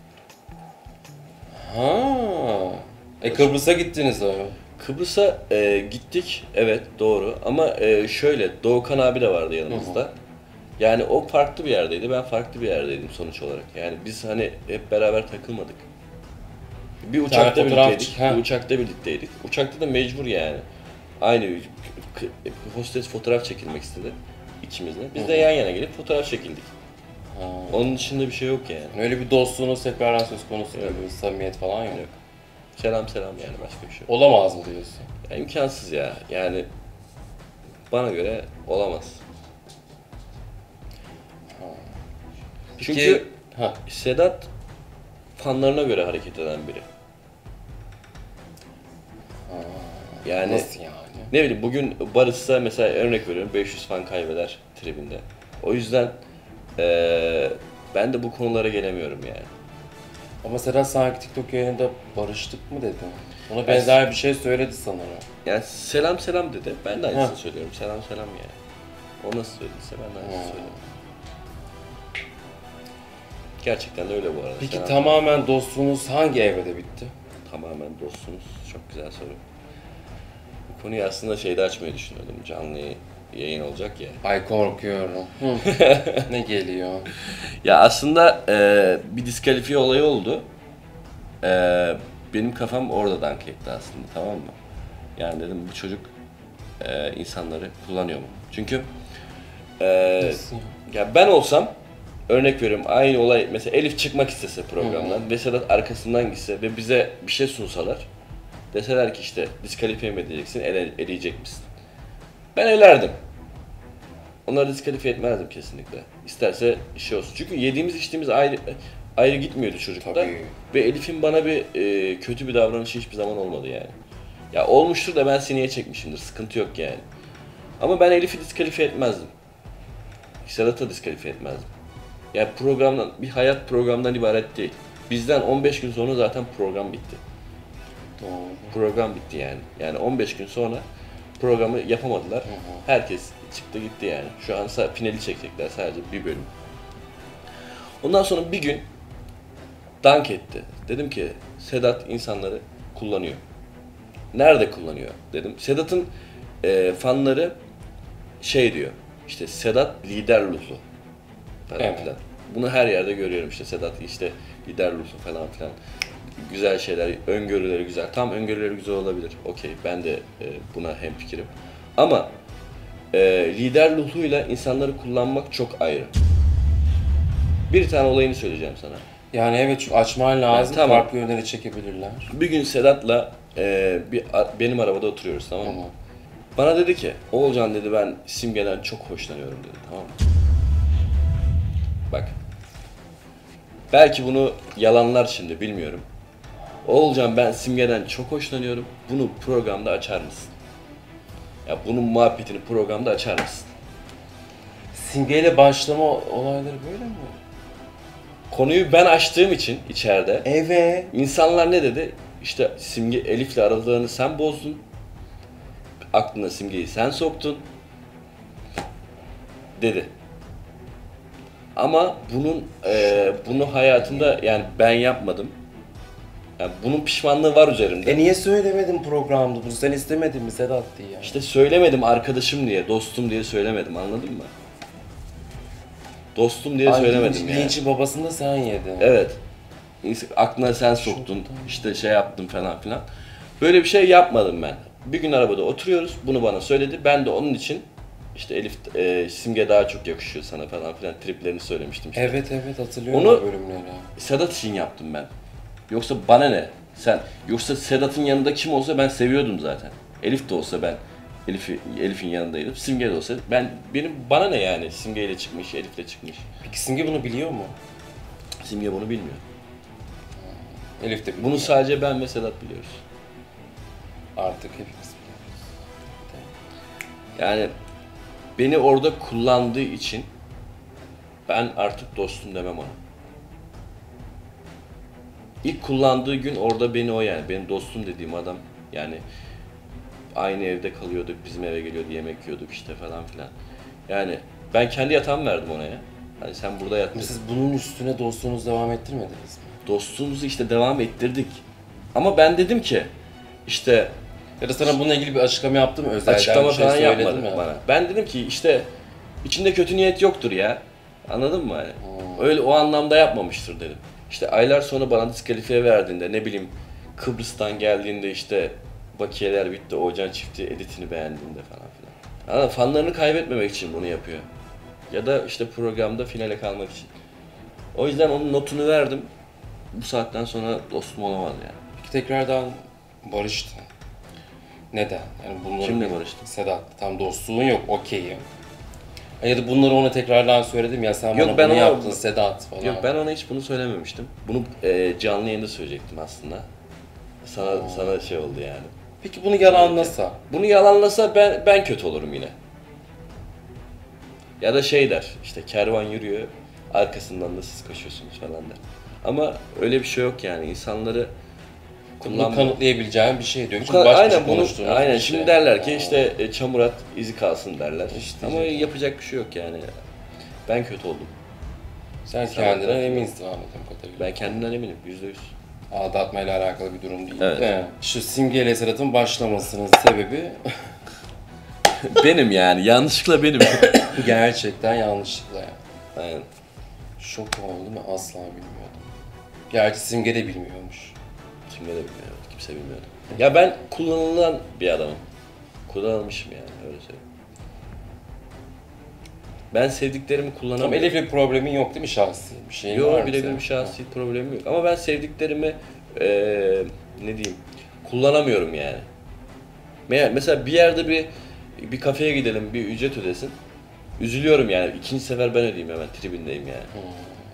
Ha. E Kıbrıs'a gittiniz abi.
Kıbrıs'a e, gittik, evet doğru ama e, şöyle, Doğukan abi de vardı yanımızda.
Hı hı.
Yani o farklı bir yerdeydi, ben farklı bir yerdeydim sonuç olarak. Yani biz hani hep beraber takılmadık. Bir uçakta
fotoğraf
birlikteydik,
çık- ha.
bir uçakta birlikteydik. Uçakta da mecbur yani. Aynı k- hostes fotoğraf çekilmek istedi ikimizle. Biz de
Hı hı.
yan yana gelip fotoğraf çekildik.
Ha.
Onun dışında bir şey yok yani.
Öyle bir dostluğunuz tekrardan söz konusu
Yok.
değil, bir samimiyet falan yok.
Yok. Selam selam yani, başka bir şey yok.
Olamaz mı diyorsun?
Ya imkansız ya. Yani bana göre olamaz.
Peki,
Çünkü
ha.
Sedat fanlarına göre hareket eden biri. Yani
Nasıl yani?
ne bileyim, bugün Barış'sa mesela, örnek veriyorum, beş yüz fan kaybeder tribinde. O yüzden eee, ben de bu konulara gelemiyorum yani.
Ama Sedat sanki TikTok yayınında barıştık mı dedi. Ona benzer bir şey söyledi sanırım.
Yani selam selam dedi. Ben de aynısını
Ha.
söylüyorum. Selam selam yani. O nasıl söylediyse ben de aynısını
Ha.
söylüyorum. Gerçekten de öyle bu arada.
Peki
Selam
tamamen dostluğunuz hangi evrede bitti?
Tamamen dostsunuz. Çok güzel soru. Bu konuyu aslında şeyde açmayı düşünüyordum. Canlı yayın olacak ya.
Ay korkuyorum. Hı. Ne geliyor?
Ya aslında e, bir diskalifiye olayı oldu. E, benim kafam orada dank etti aslında, tamam mı? Yani dedim, bu çocuk e, insanları kullanıyor mu? Çünkü e,
Nasıl ya?
ya ben olsam, örnek veriyorum, aynı olay mesela Elif çıkmak istese programdan
Hı hı.
ve Sedat arkasından gitse ve bize bir şey sunsalar, deseler ki işte diskalifiye mi edeceksin, ele, eleyecek misin? Ben elerdim. Onları diskalifiye etmezdim kesinlikle. İsterse şey olsun. Çünkü yediğimiz içtiğimiz ayrı ayrı gitmiyordu çocukta.
Tabii.
Ve Elif'in bana bir e, kötü bir davranışı hiçbir zaman olmadı yani. Ya olmuştur da ben sineye çekmişimdir. Sıkıntı yok yani. Ama ben Elif'i diskalifiye etmezdim. Sedat'ı diskalifiye etmezdim. Yani programdan, bir hayat programdan ibaret değil. Bizden on beş gün sonra zaten program bitti.
Doğru.
Program bitti yani. Yani on beş gün sonra programı yapamadılar.
Hı hı.
Herkes çıktı gitti yani. Şu an sa- finali çekecekler, sadece bir bölüm. Ondan sonra bir gün dank etti. Dedim ki Sedat insanları kullanıyor. Nerede kullanıyor dedim. Sedat'ın e, fanları şey diyor. İşte Sedat lider ruhlu falan
Evet.
filan. Bunu her yerde görüyorum, işte Sedat işte lider ruhlu falan filan. Güzel şeyler, öngörüleri güzel. Tam öngörüleri güzel olabilir. Okey, ben de e, buna hemfikirim. Ama e, lider ruhluyla insanları kullanmak çok ayrı. Bir tane olayını söyleyeceğim sana.
Yani evet, çünkü açman lazım,
Tamam.
farklı yönlere çekebilirler.
Bir gün Sedat'la e, bir a- benim arabada oturuyoruz, tamam mı?
Tamam.
Bana dedi ki, Oğulcan dedi, ben Simge'den çok hoşlanıyorum dedi, tamam mı? Bak. Belki bunu yalanlar şimdi, bilmiyorum. Oğulcan, ben Simge'den çok hoşlanıyorum. Bunu programda açar mısın? Ya bunun muhabbetini programda açar mısın?
Simgeyle başlama olayları böyle mi?
Konuyu ben açtığım için içeride
Evet.
insanlar ne dedi? İşte Simge Elif'le aralarını sen bozdun. Aklına Simge'yi sen soktun. Dedi. Ama bunun e, bunu hayatımda yani ben yapmadım. Yani bunun pişmanlığı var üzerimde.
E niye söylemedin programda bunu? Sen istemedin mi Sedat diye?
İşte söylemedim, arkadaşım diye, dostum diye söylemedim, anladın mı? Dostum diye
Ay,
söylemedim
linç-
yani.
Linç'i babasını da sen yedin.
Evet. İns- Aklına sen soktun, işte şey yaptın falan filan. Böyle bir şey yapmadım ben. Bir gün arabada oturuyoruz, bunu bana söyledi. Ben de onun için işte Elif, e, Simge daha çok yakışıyor sana falan filan triplerini söylemiştim işte.
Evet evet, hatırlıyorum
Onu-
o bölümleri.
Sedat için yaptım ben. Yoksa bana ne? Sen. Yoksa Sedat'ın yanında kim olsa ben seviyordum zaten. Elif de olsa ben Elif'i Elif'in yanındaydım. Simge de olsa ben benim bana ne yani? Simge ile çıkmış, Elif'le çıkmış.
Peki Simge bunu biliyor mu?
Simge bunu bilmiyor.
Elif de biliyor.
Bunu sadece ben ve Sedat biliyoruz.
Artık hepimiz biliyoruz.
Yani beni orada kullandığı için ben artık dostum demem ona. İlk kullandığı gün orada beni o, yani benim dostum dediğim adam, yani aynı evde kalıyorduk, bizim eve geliyordu, yemek yiyorduk işte falan filan. Yani ben kendi yatağımı verdim ona ya. Hani sen burada yat.
Siz bunun üstüne dostluğunuzu devam ettirmediniz mi?
Dostluğumuzu işte devam ettirdik. Ama ben dedim ki işte
Ya da sana bununla ilgili bir açıklama yaptım mı? Özelden
açıklama
bir şey
falan
söyledim
yapmadı
mi?
bana. Ben dedim ki işte içinde kötü niyet yoktur ya. Anladın mı hani?
Hmm.
Öyle o anlamda yapmamıştır dedim. İşte aylar sonra bana diskalifiye verdiğinde ne bileyim Kıbrıs'tan geldiğinde işte bakiyeler bitti, Oğuzcan çifti editini beğendiğinde falan filan. Ama fanlarını kaybetmemek için bunu yapıyor. Ya da işte programda finale kalmak için. O yüzden onun notunu verdim. Bu saatten sonra dostum olamaz yani.
Peki tekrardan barıştın. Neden? Yani bunları
Kimle barıştın?
Sedat. Tam dostluğun yok, okeyim. Ya da bunları ona tekrardan söyledim ya sen
Yok,
bana
ben
bunu
ona-
yaptın Sedat falan.
Yok ben ona hiç bunu söylememiştim. Bunu e, canlı yayında söyleyecektim aslında. Sana
Aa.
sana şey oldu yani.
Peki bunu yalanlasa?
Bunu yalanlasa ben ben kötü olurum yine. Ya da şey der, işte kervan yürüyor, arkasından da siz koşuyorsunuz falan der. Ama öyle bir şey yok yani. İnsanları
Bunu
kullanma.
kanıtlayabileceğim bir şey diyor.
Bu
Çünkü
kadar-
baş başa
aynen bunu
konuştuğunuz
aynen
bir
şimdi
şey.
derler ki
Aa.
işte e, çamur at izi kalsın derler.
İşte
Ama
diyecektim.
yapacak bir şey yok yani. Ben kötü oldum.
Sen
Sana
kendinden
tarafı-
eminsin anladığım kadarıyla.
Ben kendimden eminim yüzde yüz.
Aldatmayla alakalı bir durum değil
Evet.
de. Şu Simge ile Sedat'ın başlamasının sebebi
Benim yani yanlışlıkla benim.
gerçekten yanlışlıkla yani.
Aynen.
Şok oldum ve asla bilmiyordum. Gerçi Simge de bilmiyormuş.
Kimse de bilmiyor, kimse bilmiyor. Ya ben kullanılan bir adamım. Kullanılmışım yani öyle söyleyeyim. Ben sevdiklerimi
Tam
kullanamıyorum.
Elif'le bir problemin yok değil mi şahsi? Bir şeyin var
Yok
mı
birebir
senin?
bir şahsi problemim yok. Ama ben sevdiklerimi eee ne diyeyim kullanamıyorum yani. Me- Mesela bir yerde bir bir kafeye gidelim, bir ücret ödesin. Üzülüyorum yani. İkinci sefer ben ödeyeyim hemen tribindeyim yani.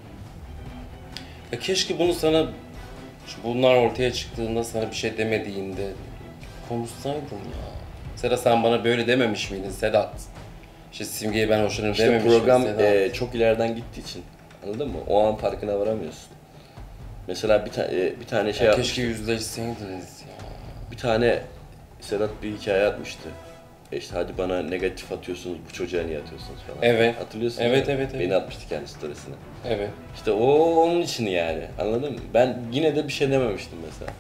Ya keşke bunu sana, şu bunlar ortaya çıktığında sana bir şey demediğinde konuşsaydın ya. Sedat sen bana böyle dememiş miydin Sedat? İşte Simge'ye ben hoşlanırım
İşte
dememiş
program
miydin Sedat?
eee, çok ileriden gittiği için. Anladın mı? O an farkına varamıyorsun. Mesela bir, ta- e, bir tane şey
Ya
yapmıştı.
keşke yüzleşseydiniz ya.
Bir tane Sedat bir hikaye atmıştı. E İşte hadi bana negatif atıyorsunuz, bu çocuğa niye atıyorsunuz falan.
Evet.
Hatırlıyorsun
Evet,
değil mi?
evet, evet.
Beni atmıştı kendi storiesine.
Evet.
İşte o onun için yani. Anladın mı? Ben yine de bir şey dememiştim mesela.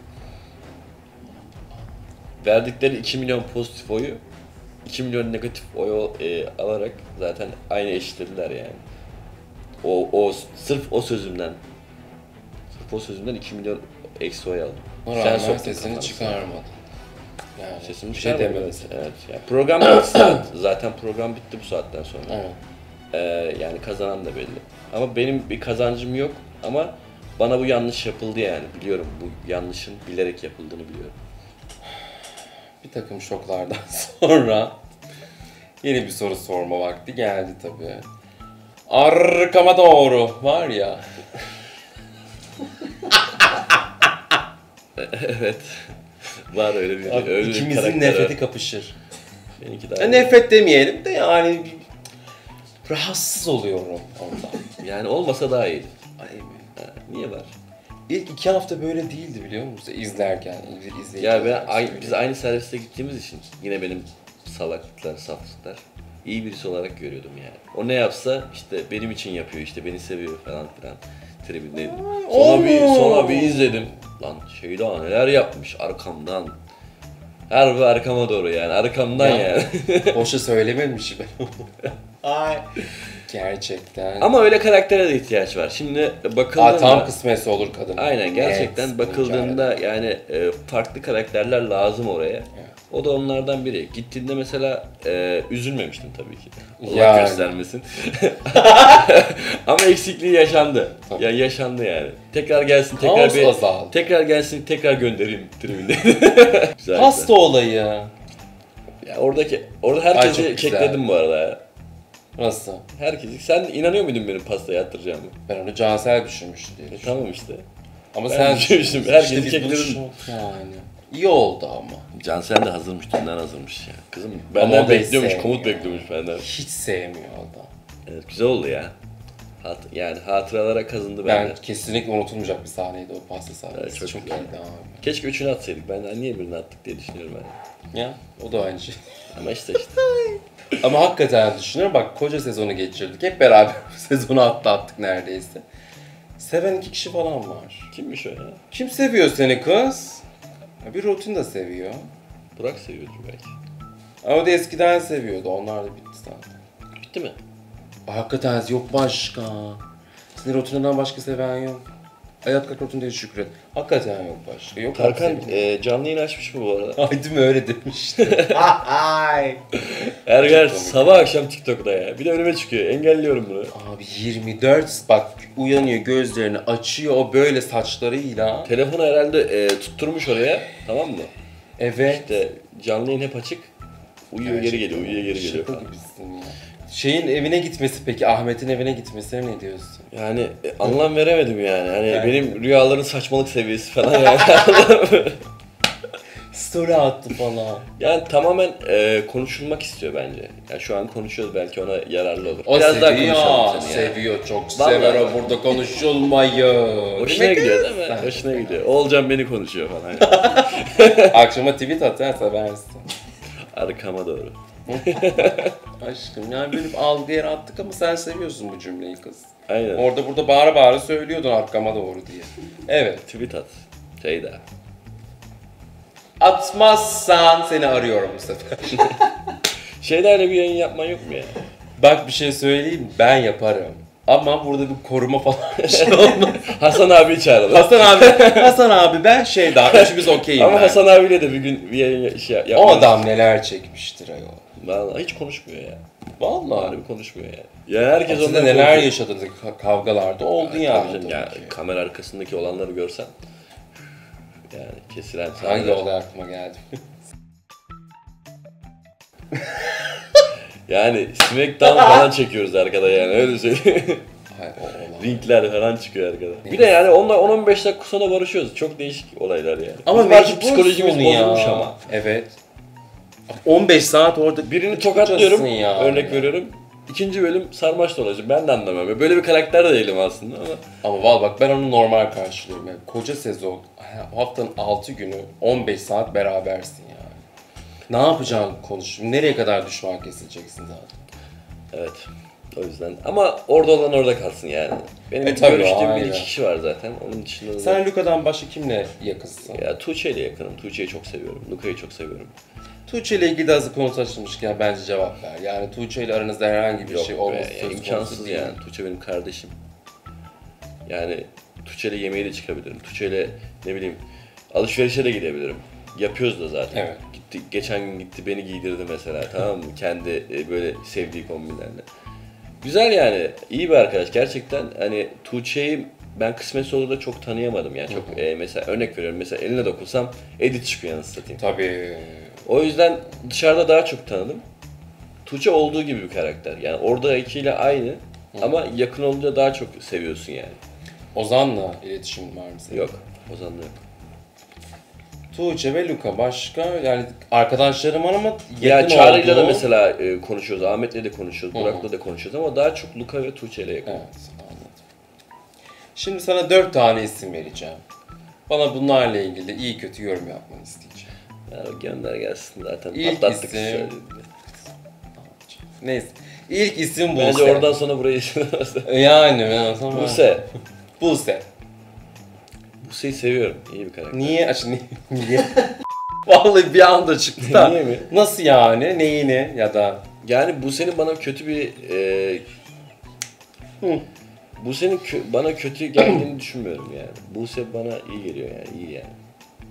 Verdikleri iki milyon pozitif oyu iki milyon negatif oyu e, alarak zaten aynı eşitlediler yani. O, o sırf o sözümden sırf o sözümden iki milyon eksi oy aldım.
Buna
Sen
rağmen
soktun
sesini
kafana.
çıkarmadın. Yani
Sesimi
bir şey
çıkarmadım,
demedin.
evet. Evet. Yani program bitti zaten. Zaten program bitti bu saatten sonra.
Evet.
Ee, yani kazanan da belli. Ama benim bir kazancım yok ama bana bu yanlış yapıldı yani. Biliyorum bu yanlışın bilerek yapıldığını biliyorum.
Bir takım şoklardan sonra yeni bir soru sorma vakti geldi tabii. Arkama doğru var ya.
Evet. Var öyle bir,
Abi,
öyle bir
ikimizin
karakter
nefreti
var.
kapışır.
Benimki daha
Ya nefret demeyelim de yani bir- rahatsız oluyorum ondan.
yani olmasa daha iyiydi.
Ay,
Ha, niye var?
İlk iki hafta böyle değildi biliyor musun? İzlerken, iz- izleyiciler
Ya ben
olarak
ay,
söylüyorum.
biz aynı serviste gittiğimiz için yine benim salaklıklar, saflıklar iyi birisi olarak görüyordum yani. O ne yapsa işte benim için yapıyor, işte beni seviyor falan filan tribindeydim. Sonra bir sonra bir izledim. Lan Şeyda neler yapmış arkamdan. Harbi arkama doğru yani, arkamdan
Ya.
yani.
Boşa söylememiş ben. Ay. Gerçekten.
Ama öyle karaktere de ihtiyaç var. Şimdi bakıldığında...
Aa, tam kısmetse olur kadın.
Aynen gerçekten
Evet,
bakıldığında yani e, farklı karakterler lazım oraya. O da onlardan biri. Gittiğinde mesela e, üzülmemiştim tabii ki. Allah
Yani.
göstermesin. Ama eksikliği yaşandı.
Tabii.
Ya yaşandı yani. Tekrar gelsin, tekrar
Kaos
bir
azaldı.
tekrar gelsin, tekrar göndereyim tribünde. Güzel.
Pasta olayı.
Ya oradaki orada
Ay,
herkesi
çok güzel.
kekledim bu arada ya.
Nasıl?
Herkesi. Sen inanıyor muydun benim pastayı attıracağımı?
Ben onu Cansel düşünmüştü diye
E,
düşündüm.
tamam işte.
Ama
Ben
sen
düşünmüştüm.
işte
Herkesi
biz
kekledim.
buluştuk yani. İyi oldu ama.
Cansel de hazırmış, dünden hazırmış ya. Kızım
Ama
benden
o da
bekliyormuş,
hiç
komut
sevmiyor.
bekliyormuş benden.
Hiç sevmiyor adam.
Evet, güzel oldu ya. Hat yani hatıralara kazındı
Ben
bende.
kesinlikle unutulmayacak bir sahneydi o pasta sahnesi.
Evet, çok
çok
güzel.
iyiydi abi.
Keşke üçünü atsaydık. Ben niye birini attık diye düşünüyorum ben.
Ya o da aynı şey.
Ama işte işte.
Ama hakikaten düşünüyorum bak koca sezonu geçirdik. Hep beraber sezonu atlattık neredeyse. Seven iki kişi falan var.
Kimmiş o ya?
Kim seviyor seni kız? Bir Rotun da seviyor.
Burak seviyordur belki.
Ama o da eskiden seviyordu. Onlar da bitti zaten.
Bitti mi?
Ay, hakikaten yok başka. Senin Rotun'dan başka seven yok. Hayat kalk Rotun diye şükret. Hakikaten yok başka. Yok
Tarkan
abi,
e, canlı yayın açmış mı bu arada?
Ay değil mi öyle demişti. Ay.
Erger
Çok komik.
sabah akşam TikTok'ta ya. Bir de önüme çıkıyor. Engelliyorum bunu.
Abi yirmi dört bak uyanıyor gözlerini açıyor o böyle saçlarıyla.
Telefonu herhalde e, tutturmuş oraya. Tamam mı?
Evet.
İşte canlı yayın hep açık. Uyuyor geri
Gerçekten
geliyor, uyuyor geri geliyor
Şaka
falan.
gibisin ya. Şeyin evine gitmesi peki Ahmet'in evine gitmesine ne diyorsun?
Yani e, anlam veremedim yani. Hani
Yani.
benim rüyaların saçmalık seviyesi falan yani.
Story attı falan.
Yani tamamen e, konuşulmak istiyor bence. Yani şu an konuşuyoruz belki ona yararlı olur.
O
Biraz daha
seviyor,
konuşalım seni yani.
seviyor çok
Vallahi.
sever o burada konuşulmayı.
Hoşuna
Değil mi
gidiyor
kız?
değil mi?
Sen-
Hoşuna gidiyor. Oğulcan beni konuşuyor falan. Yani.
Akşama tweet at ha seversin.
Arkama doğru.
Aşkım yani böyle bir algı yarattık ama sen seviyorsun bu cümleyi kız.
Aynen.
Orada burada bağıra bağıra söylüyordun arkama doğru diye. Evet.
Tweet at. Şeyda.
Atmazsan seni arıyorum bu sefer.
Şeylerle bir yayın yapman yok mu ya?
Bak bir şey söyleyeyim ben yaparım. Ama burada bir koruma falan bir şey olmaz.
Hasan abi çağıralım.
Hasan abi, Hasan abi ben şey daha üçümüz okeyim
Ama
ben.
Hasan abiyle de bir gün bir yayın şey
O
yapmalıyız.
adam neler çekmiştir ayol.
Vallahi hiç konuşmuyor ya.
Vallahi.
Harbi konuşmuyor yani. Ya herkes
Siz de
ondan
neler
korkuyor.
yaşadınız ka- kavgalarda oldu
Tabii
yani.
canım,
tabii
ya
ki.
kamera arkasındaki olanları görsen yani kesilen
Hangi
sahneler.
olay aklıma geldi?
Yani Smackdown falan çekiyoruz arkada yani öyle söyleyeyim.
Hayır o olay.
Ringler falan çıkıyor arkada. Bir de yani onunla on on beş dakika sonra barışıyoruz. Çok değişik olaylar yani.
Ama
belki
mecbursun
psikolojimiz
ya.
bozulmuş ama.
Evet. on beş saat orada
Birini
tutacaksın
tokatlıyorum,
ya.
örnek veriyorum. İkinci bölüm sarmaş dolaşı. Ben de anlamıyorum. Böyle bir karakter de değilim aslında ama.
Ama val bak ben onu normal karşılıyorum. Yani koca sezon, haftanın altı günü on beş saat berabersin yani. Ne yapacaksın konuşup, nereye kadar düşman kesileceksin zaten.
Evet. O yüzden. Ama orada olan orada kalsın yani. Benim
E tabii,
görüştüğüm bir
aynen.
iki kişi var zaten. Onun dışında da...
Sen Luka'dan başka kimle yakınsın?
Ya Tuğçe ile yakınım. Tuğçe'yi çok seviyorum. Luka'yı çok seviyorum.
Tuğçe ile ilgili de hazır konu taşımışken bence cevap ver. Yani Tuğçe ile aranızda herhangi bir
Yok
şey
be,
olması
ya
söz konusu
imkansız
değil.
yani. Tuğçe benim kardeşim. Yani Tuğçe ile yemeğe de çıkabilirim. Tuğçe ile ne bileyim alışverişe de gidebilirim. Yapıyoruz da zaten.
Evet.
Gitti, geçen gün gitti beni giydirdi mesela tamam mı? Kendi e, böyle sevdiği kombinlerle. Güzel yani. İyi bir arkadaş. Gerçekten hani Tuğçe'yi ben kısmetse olur da çok tanıyamadım yani. Çok e, mesela örnek veriyorum. Mesela eline dokunsam edit çıkıyor anasını satayım.
Tabii.
O yüzden dışarıda daha çok tanıdım. Tuğçe olduğu gibi bir karakter. Yani oradakiyle aynı ama yakın olunca daha çok seviyorsun yani.
Ozan'la iletişimin var mı senin?
Yok. Ozan'la yok.
Tuğçe ve Luka başka yani arkadaşlarım var ama yakın
Ya Çağrı'yla da
olduğu-
mesela e, konuşuyoruz. Ahmet'le de konuşuyoruz.
Hı hı.
Burak'la da konuşuyoruz ama daha çok Luka ve Tuğçe ile yakın.
Evet anladım. Şimdi sana dört tane isim vereceğim. Bana bunlarla ilgili iyi kötü yorum yapmanı isteyeceğim.
Yani gönder gelsin zaten.
İlk
Atlattık
isim-
söyledi.
Neyse. İlk isim Buse.
Bence oradan sonra burayı
Yani ben o zaman...
Buse.
Buse.
Buse'yi seviyorum. İyi bir karakter.
Niye? Aç, niye? niye? Vallahi bir anda çıktı da.
Niye mi?
Nasıl yani? Neyini? Ya da...
Yani Buse'nin bana kötü bir... E,
Hı.
Buse'nin kö- bana kötü geldiğini düşünmüyorum yani. Buse bana iyi geliyor yani. İyi yani.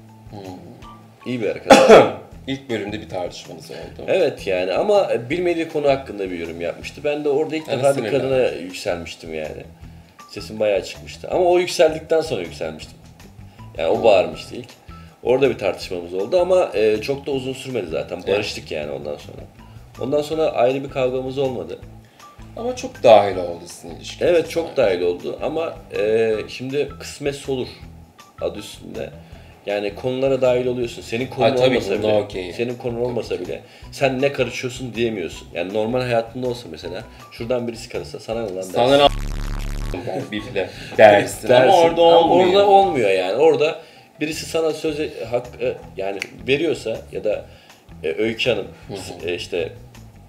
İyi bir arkadaş.
İlk bölümde bir tartışmanız oldu.
Evet yani ama bilmediği konu hakkında bir yorum yapmıştı. Ben de orada ilk
Yani
defa bir
sinirlendim.
kadına yükselmiştim yani. Sesim bayağı çıkmıştı. Ama o yükseldikten sonra yükselmiştim. Yani o bağırmıştı ilk. Orada bir tartışmamız oldu ama e, çok da uzun sürmedi zaten. Barıştık yani ondan sonra. Ondan sonra ayrı bir kavgamız olmadı.
Ama çok dahil oldu sizin ilişkiniz.
Evet çok dahil oldu ama e, şimdi kısmetse olur adı üstünde. Yani konulara dahil oluyorsun. Senin konun
Ha, tabii,
olmasa
bunda
bile,
okey.
senin konun olmasa bile sen ne karışıyorsun diyemiyorsun. Yani normal hayatında olsa mesela şuradan birisi karışsa sana ne lan dersin.
Sana ne ben bifle dersin. Ama
Dersin.
orada
Ama
olmuyor.
orada olmuyor yani. Orada birisi sana söze hak e, yani veriyorsa ya da e, Öykü Hanım e, işte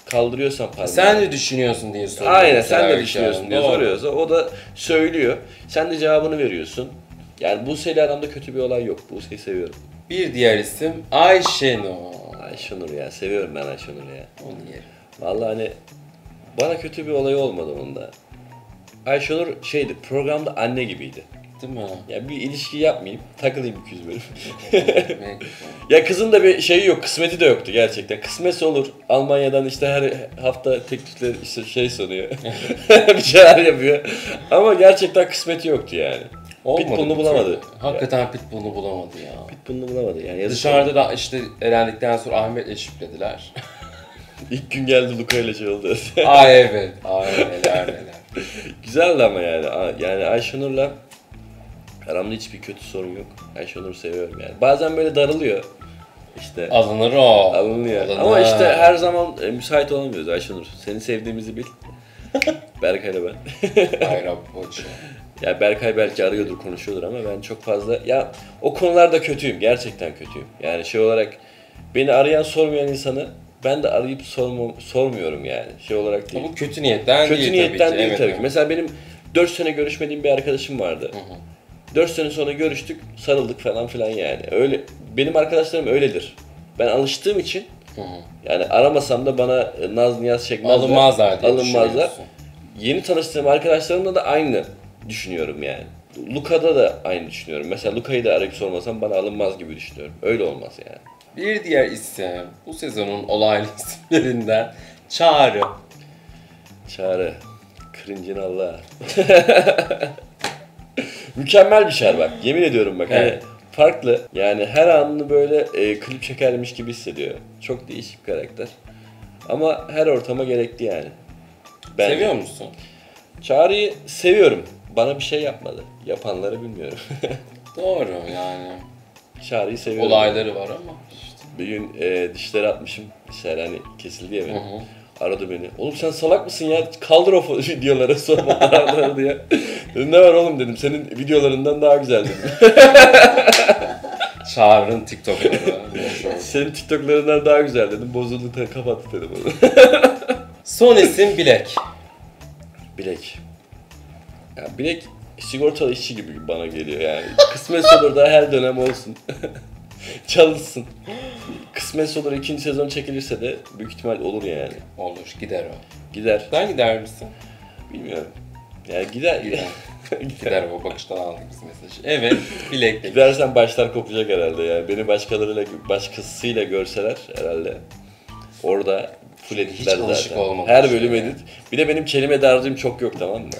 kaldırıyorsan parmağını.
Sen de düşünüyorsun diye soruyor.
Aynen sen de
Öykü
düşünüyorsun
Hanım.
diye
Doğru.
soruyorsa o da söylüyor. Sen de cevabını veriyorsun. Yani Buse ile aramda kötü bir olay yok. Buse'yi seviyorum.
Bir diğer isim Ayşenur.
Ayşenur ya. Seviyorum ben Ayşenur'u ya.
Onu yerim.
Vallahi hani bana kötü bir olay olmadı onda. Ayşenur şeydi, programda anne gibiydi.
Değil mi?
Ya bir ilişki yapmayayım, takılayım iki yüz bölüm.
Ne-
Ya kızın da bir şeyi yok, kısmeti de yoktu gerçekten. Kısmetse olur. Almanya'dan işte her hafta teklifler işte şey sunuyor. bir şeyler yapıyor. Ama gerçekten kısmeti yoktu yani.
Olmadı
Pitbull'unu
bir
bulamadı.
türlü. Hakikaten Pitbull'unu bulamadı ya.
Pitbull'unu bulamadı yani. Yazık
Dışarıda
oldu.
da işte elendikten sonra Ahmet'le çiftlediler.
İlk gün geldi Luka ile şey oldu.
Ay evet. Ay neler neler.
Güzeldi ama yani. A- Yani Ayşenur'la aramda hiçbir kötü sorun yok. Ayşenur'u seviyorum yani. Bazen böyle darılıyor. İşte
Alınır o.
alınıyor.
Alınır.
Ama işte her zaman e, müsait olamıyoruz Ayşenur. Seni sevdiğimizi bil. Berkay'la ben.
Ay Rabbocu.
Ya Berkay belki arıyordur, konuşuyordur ama ben çok fazla... Ya o konularda kötüyüm, gerçekten kötüyüm. Yani şey olarak beni arayan sormayan insanı ben de arayıp sorma, sormuyorum yani. Şey olarak değil.
Bu kötü niyetten
Kötü
değil
niyetten
tabii ki.
değil
Evet,
tabii ki.
evet.
Mesela benim dört sene görüşmediğim bir arkadaşım vardı.
Hı hı.
dört sene sonra görüştük, sarıldık falan filan yani. Öyle benim arkadaşlarım öyledir. Ben alıştığım için
Hı hı.
yani aramasam da bana e, naz niyaz çekmezler.
Alınmazlar diye
Alınmazlar.
düşünüyorsun.
Yeni tanıştığım arkadaşlarımla da aynı düşünüyorum yani. Luka'da da aynı düşünüyorum. Mesela Luka'yı da arayıp sormasam bana alınmaz gibi düşünüyorum. Öyle olmaz yani.
Bir diğer isim bu sezonun olaylı isimlerinden Çağrı.
Çağrı. Cringe'in Allah. Mükemmel bir şer bak. Yemin ediyorum bak.
Evet.
Hani farklı. Yani her anını böyle e, klip çekermiş gibi hissediyor. Çok değişik bir karakter. Ama her ortama gerekli yani. Bence.
Seviyor musun?
Çağrı'yı seviyorum. Bana bir şey yapmadı. Yapanları bilmiyorum.
Doğru yani.
Çağrı'yı seviyorum.
Olayları var ama işte.
Bir gün e, dişleri atmışım. Dişler hani kesildi ya benim.
Hı hı.
Aradı beni. Oğlum sen salak mısın ya? Kaldır o fo- videoları sormaları diye. Dedim ne var oğlum dedim. Senin videolarından daha güzel dedim.
Çağrı'nın TikTok'ları.
Senin TikTok'larından daha güzel dedim. Bozuldu tabii kapattı telefonu.
Son isim Bilek.
Bilek. Ya Bilek sigortalı işçi gibi bana geliyor yani. Kısmet olur da her dönem olsun. Çalışsın. Kısmet olur ikinci sezon çekilirse de büyük ihtimal olur yani.
Olur gider o.
Gider.
Sen gider misin?
Bilmiyorum. Yani gider.
Gider. Gider o bakıştan aldık biz mesajı. Evet Bilek.
Gidersen başlar kopacak herhalde yani. Beni başkalarıyla, başkasıyla görseler herhalde orada full editler
Hiç alışık
zaten.
olmamış
Her bölüm
yani.
edit. Bir de benim kelime dağarcığım çok yok tamam mı?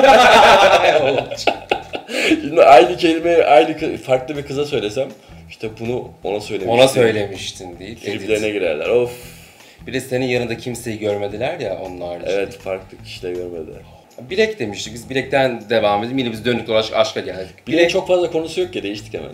Şimdi aynı kelimeyi aynı kı- farklı bir kıza söylesem işte bunu ona söylemiştim.
Ona söylemiştin değil.
Triplerine
Edit.
girerler. Of.
Bir de senin yanında kimseyi görmediler ya onlar. Işte.
Evet farklı kişiler görmediler.
Bilek demiştik. Biz Bilek'ten devam edelim. Yine biz dönük dolaş aşka geldik.
Bilek'in çok fazla konusu yok ya değiştik hemen.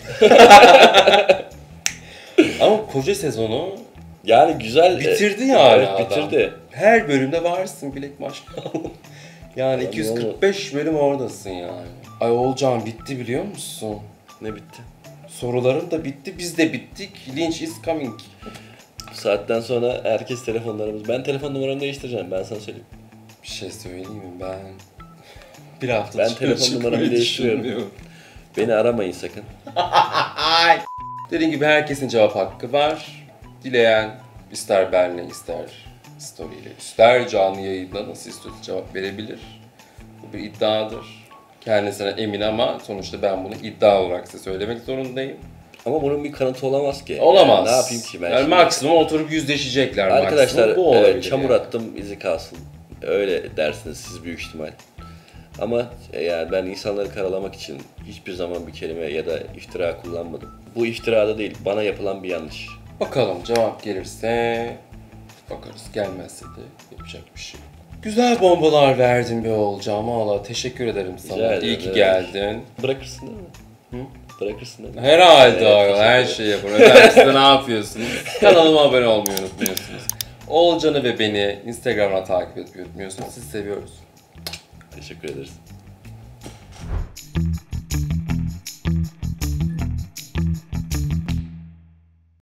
Ama koca sezonu
Yani güzel.
bitirdi yani
Evet
adam.
bitirdi.
Her bölümde varsın Bilek maşallah. Yani
Yani
iki yüz kırk beş bölüm oradasın yani. Ay Oğulcan bitti biliyor musun?
Ne bitti?
Soruların da bitti, biz de bittik. Lynch is coming.
Bu saatten sonra herkes telefonlarımız. Ben telefon numaramı değiştireceğim ben sana söyleyeyim.
Bir şey söyleyeyim mi ben? Bir hafta
Ben
dışarı
telefon
çıkmayı
numaramı değiştiriyorum.
düşünmüyorum.
Beni aramayın sakın.
Ay. Dediğim gibi herkesin cevap hakkı var. Dileyen ister benle ister story ile ister canlı yayında nasıl istiyorsa cevap verebilir. Bu bir iddiadır. Kendisine emin ama sonuçta ben bunu iddia olarak size söylemek zorundayım.
Ama bunun bir kanıtı olamaz ki.
Olamaz.
Yani ne yapayım ki ben
yani
şimdi?
maksimum oturup yüzleşecekler.
Arkadaşlar
maksimum. Bu
evet,
olabilir
çamur
yani.
attım izi kalsın. Öyle dersiniz siz büyük ihtimal. Ama e, yani ben insanları karalamak için hiçbir zaman bir kelime ya da iftira kullanmadım. Bu iftirada değil, bana yapılan bir yanlış.
Bakalım cevap gelirse bakarız. Gelmezse de yapacak bir şey yok. Güzel bombalar verdin be Oğulcan. Valla teşekkür ederim sana.
Rica ederim,
İyi ki
evet.
geldin.
Bırakırsın değil mi?
Hı?
Bırakırsın değil mi?
Herhalde
Evet,
ayol, her
teşekkür
şeyi yapın. Efendim siz de ne yapıyorsunuz? Kanalıma abone olmayı unutmuyorsunuz. Oğulcan'ı ve beni Instagram'dan takip etmeyi unutmuyorsunuz. Sizi seviyoruz.
Teşekkür ederiz.